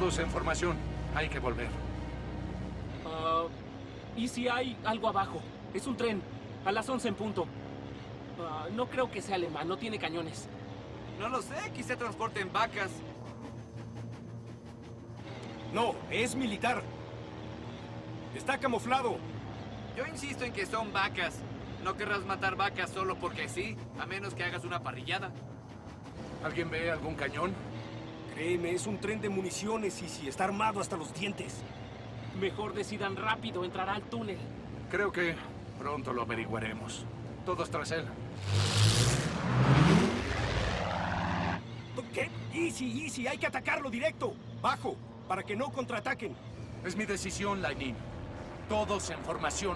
Todos en formación. Hay que volver. ¿Y si hay algo abajo? Es un tren. A las 11 en punto. No creo que sea alemán. No tiene cañones. No lo sé. Quizá transporten vacas. No, es militar. Está camuflado. Yo insisto en que son vacas. No querrás matar vacas solo porque sí, a menos que hagas una parrillada. ¿Alguien ve algún cañón? Créeme, es un tren de municiones y si está armado hasta los dientes. Mejor decidan rápido. Entrará al túnel. Creo que pronto lo averiguaremos. Todos tras él. ¿Qué? Easy, hay que atacarlo directo. Bajo, para que no contraataquen. Es mi decisión, Lightning. Todos en formación.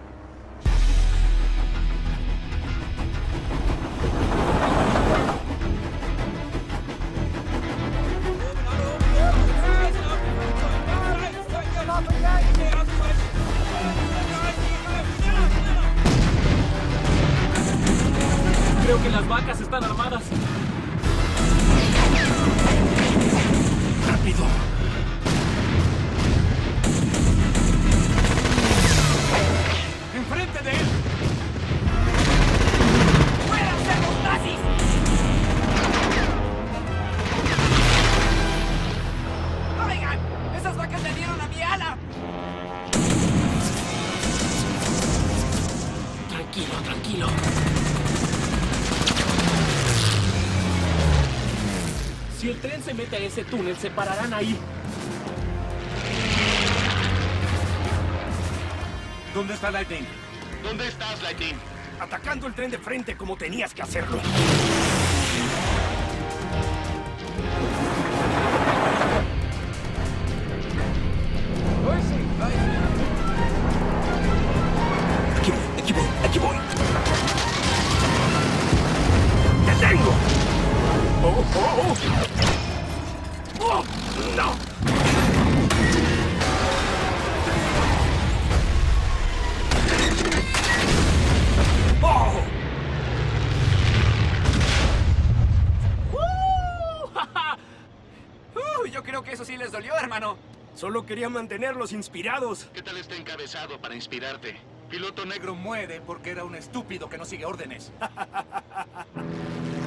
Creo que las vacas están armadas. ¡Rápido! ¡Enfrente de él! ¡Fuera, cerdos nazis! ¡Oigan! ¡Esas vacas le dieron a mi ala! Tranquilo. Si el tren se mete a ese túnel, se pararán ahí. ¿Dónde está Lightning? ¿Dónde estás, Lightning? Atacando el tren de frente como tenías que hacerlo. Aquí voy. ¡Te tengo! ¡Oh, no! ¡Oh! Yo creo que eso sí les dolió, hermano. Solo quería mantenerlos inspirados. ¿Qué tal está encabezado para inspirarte? Piloto negro muere porque era un estúpido que no sigue órdenes.